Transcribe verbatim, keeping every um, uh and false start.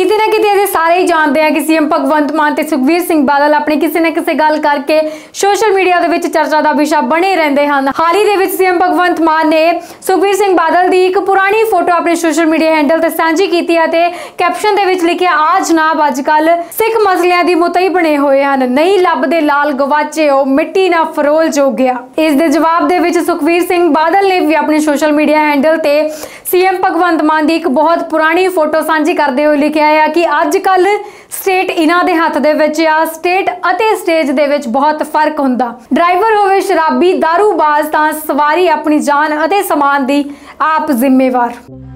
किसी ना किसी असीं सारे ही जानते हैं कि सीएम भगवंत मान ते सुखबीर सिंह बादल अपनी किसी ना किसी गल करके सोशल मीडिया दे विच चर्चा का विषय बने रहंदे हन। हाल ही दे विच सीएम भगवंत मान ने सुखबीर सिंह बादल की एक पुरानी फोटो अपने सोशल मीडिया हैंडल ते साझी कीती है ते कैप्शन दे विच लिखिया, आ जनाब अजकल सिख मसलियां दी मुतई बने होए हन, नहीं लभदे लाल गवाचे ओ मिट्टी ना फरोल जो गया। इस दे जवाब दे विच सुखबीर सिंह बादल ने भी अपने सोशल मीडिया हैंडल ते सीएम भगवंत मान की एक बहुत पुरानी फोटो साझी करते हुए लिखा है कि अजकल स्टेट इन्हां दे हत्थ दे विच आ, स्टेट अते स्टेज दे विच बहुत फर्क हुंदा। ड्राइवर होवे शराबी दारूबाज तां सवारी अपनी जान अते समान दी आप जिम्मेवार।